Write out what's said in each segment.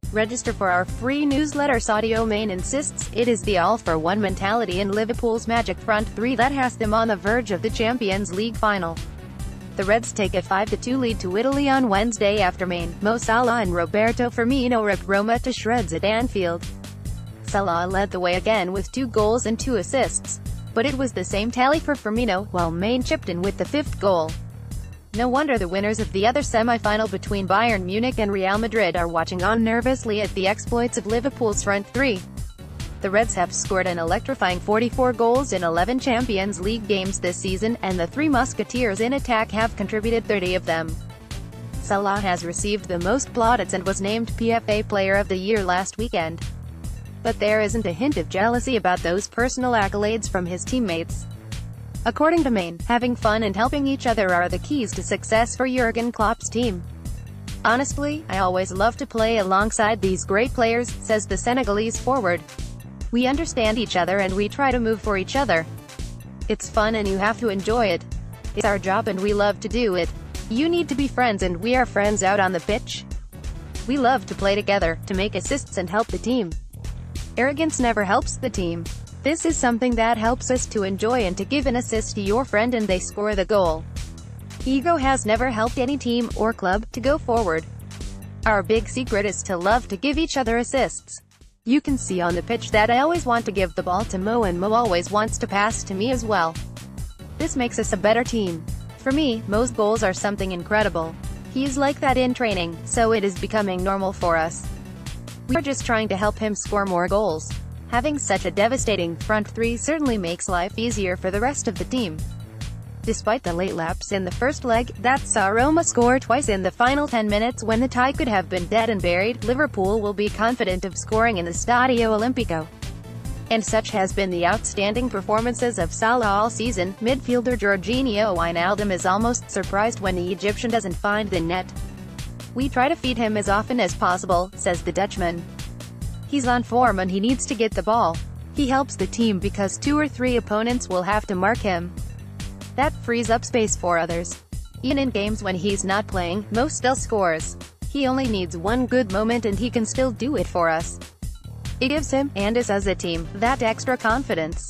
Register for our free newsletter. Sadio Mane insists it is the all-for-one mentality in Liverpool's magic front three that has them on the verge of the Champions League final. The Reds take a 5-2 lead to Italy on Wednesday after Mane, Mo Salah and Roberto Firmino ripped Roma to shreds at Anfield. Salah led the way again with 2 goals and 2 assists. But it was the same tally for Firmino, while Mane chipped in with the 5th goal. No wonder the winners of the other semi-final between Bayern Munich and Real Madrid are watching on nervously at the exploits of Liverpool's front three. The Reds have scored an electrifying 44 goals in 11 Champions League games this season, and the Three Musketeers in attack have contributed 30 of them. Salah has received the most plaudits and was named PFA Player of the Year last weekend. But there isn't a hint of jealousy about those personal accolades from his teammates. According to Mane, having fun and helping each other are the keys to success for Jurgen Klopp's team. Honestly, I always love to play alongside these great players, says the Senegalese forward. We understand each other and we try to move for each other. It's fun and you have to enjoy it. It's our job and we love to do it. You need to be friends and we are friends out on the pitch. We love to play together, to make assists and help the team. Arrogance never helps the team. This is something that helps us to enjoy and to give an assist to your friend and they score the goal. Ego has never helped any team, or club, to go forward. Our big secret is to love to give each other assists. You can see on the pitch that I always want to give the ball to Mo and Mo always wants to pass to me as well. This makes us a better team. For me, Mo's goals are something incredible. He's like that in training, so it is becoming normal for us. We're just trying to help him score more goals. Having such a devastating front three certainly makes life easier for the rest of the team. Despite the late lapse in the first leg, that saw Roma score twice in the final 10 minutes when the tie could have been dead and buried, Liverpool will be confident of scoring in the Stadio Olimpico. And such has been the outstanding performances of Salah all season. Midfielder Georginio Wijnaldum is almost surprised when the Egyptian doesn't find the net. We try to feed him as often as possible, says the Dutchman. He's on form and he needs to get the ball. He helps the team because 2 or 3 opponents will have to mark him. That frees up space for others. Even in games when he's not playing, Mo still scores. He only needs one good moment and he can still do it for us. It gives him, and us as a team, that extra confidence.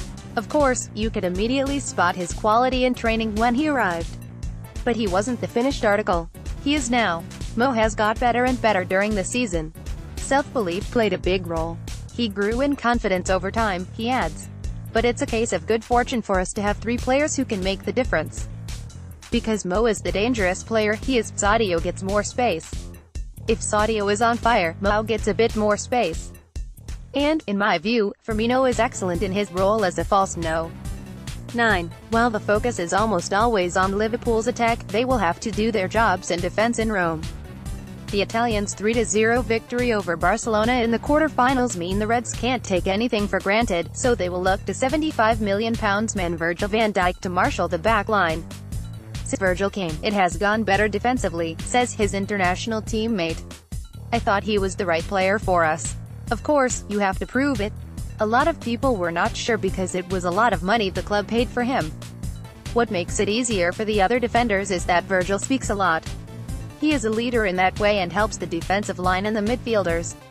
Of course, you could immediately spot his quality in training when he arrived. But he wasn't the finished article. He is now. Mo has got better and better during the season. Self-belief played a big role. He grew in confidence over time, he adds. But it's a case of good fortune for us to have 3 players who can make the difference. Because Mo is the dangerous player, Sadio gets more space. If Sadio is on fire, Mo gets a bit more space. And, in my view, Firmino is excellent in his role as a false 9. While the focus is almost always on Liverpool's attack, they will have to do their jobs in defense in Rome. The Italians' 3-0 victory over Barcelona in the quarter-finals mean the Reds can't take anything for granted, so they will look to £75 million man Virgil van Dijk to marshal the back line. Since Virgil came, it has gone better defensively, says his international teammate. I thought he was the right player for us. Of course, you have to prove it. A lot of people were not sure because it was a lot of money the club paid for him. What makes it easier for the other defenders is that Virgil speaks a lot. He is a leader in that way and helps the defensive line and the midfielders.